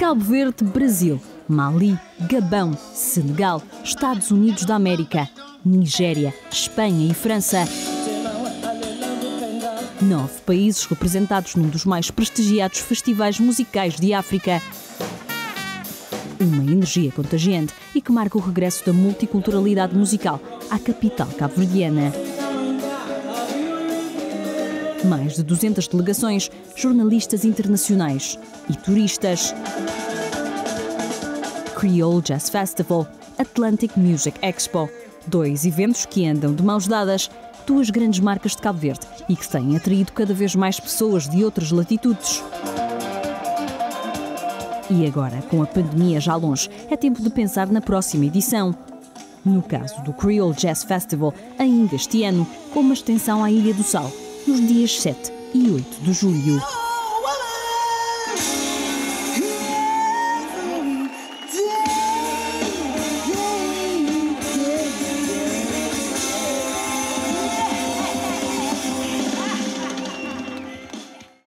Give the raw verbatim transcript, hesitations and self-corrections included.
Cabo Verde, Brasil, Mali, Gabão, Senegal, Estados Unidos da América, Nigéria, Espanha e França. Nove países representados num dos mais prestigiados festivais musicais de África. Uma energia contagiante e que marca o regresso da multiculturalidade musical à capital cabo-verdiana. Mais de duzentas delegações, jornalistas internacionais e turistas. Creole Jazz Festival, Atlantic Music Expo. Dois eventos que andam de mãos dadas, duas grandes marcas de Cabo Verde e que têm atraído cada vez mais pessoas de outras latitudes. E agora, com a pandemia já longe, é tempo de pensar na próxima edição. No caso do Creole Jazz Festival, ainda este ano, com uma extensão à Ilha do Sal, nos dias sete e oito de julho.